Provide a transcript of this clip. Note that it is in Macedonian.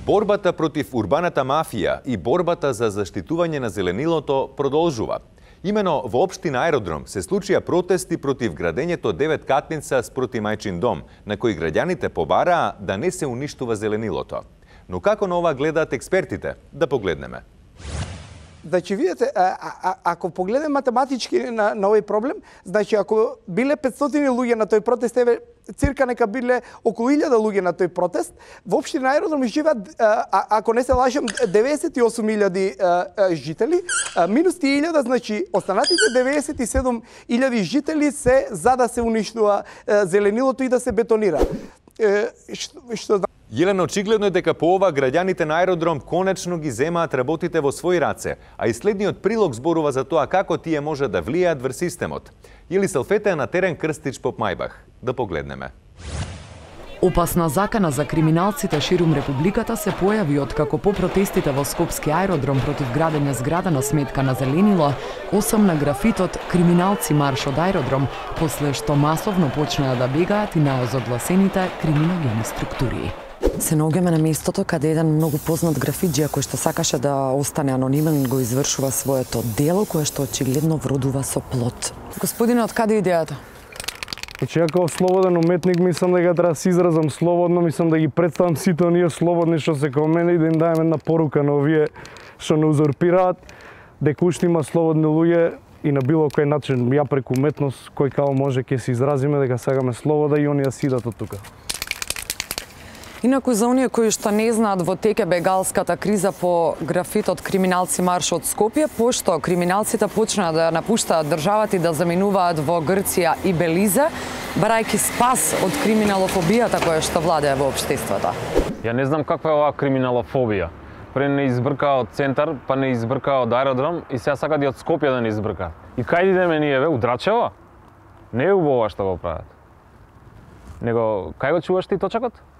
Борбата против урбаната мафија и борбата за заштитување на зеленилото продолжува. Имено во општина Аеродром се случија протести против градењето 9-катница спроти Мајчин дом, на кои граѓаните побараа да не се уништува зеленилото. Но како на ова гледаат експертите? Да погледнеме. Значи, видите, ако погледнем математички на овој проблем, значи, ако биле 500 луѓе на тој протест, еве, цирка нека биле околу 1000 луѓе на тој протест, во општина Аеродром живеат, ако не се лажам, 98.000 жители, минус тие 1000, значи, останатите 97.000 жители се за да се уништува зеленилото и да се бетонира. Елена, очигледно е дека по ова граѓаните на Аеродром конечно ги земаат работите во своји раце, а и следниот прилог зборува за тоа како тие може да влијаат врз системот. Или Селфете е на терен Крстич поп Мајбах. Да погледнеме. Опасна закана за криминалците ширум републиката се појави откако по протестите во Скопски аеродром против градење зграда на сметка на зеленило, осамна графитот "Криминалци марш од аеродром", после што масовно почнаа да бегаат и наозогласените криминогени структури. Се наоѓаме на местото каде еден многу познат графиџија кој што сакаше да остане анонимен го извршува своето дело кое што очигледно вродува со плод. Господине, од каде идејата? Значи, ја како слободен уметник мислам дека треба да се изразам слободно, мислам да ги представам сите оние слободни што се као мене и да им даjem една порука на овие што не узурпираат, дека уште има слободни луѓе и на било кој начин, ја преку уметност, кој као може ќе се изразиме дека сакаме слобода и оние сидат од тука. Инаку за оние кои што не знаат, во тек е бегалската криза по графитот "Криминалци марш од Скопје", пошто криминалците почнаа да напуштаат државата и да заминуваат во Грција и Белизе, барајќи спас од криминалофобијата која што владее во општеството. Ја не знам каква е оваа криминалофобија. Пре не избркаа од центар, па не избркаа од аеродром и сега сакат и од Скопје да не избркаат. И кај идеме ние, у Драчево? Не е убаво што го прават. Него, кај го чуваш ти точакот?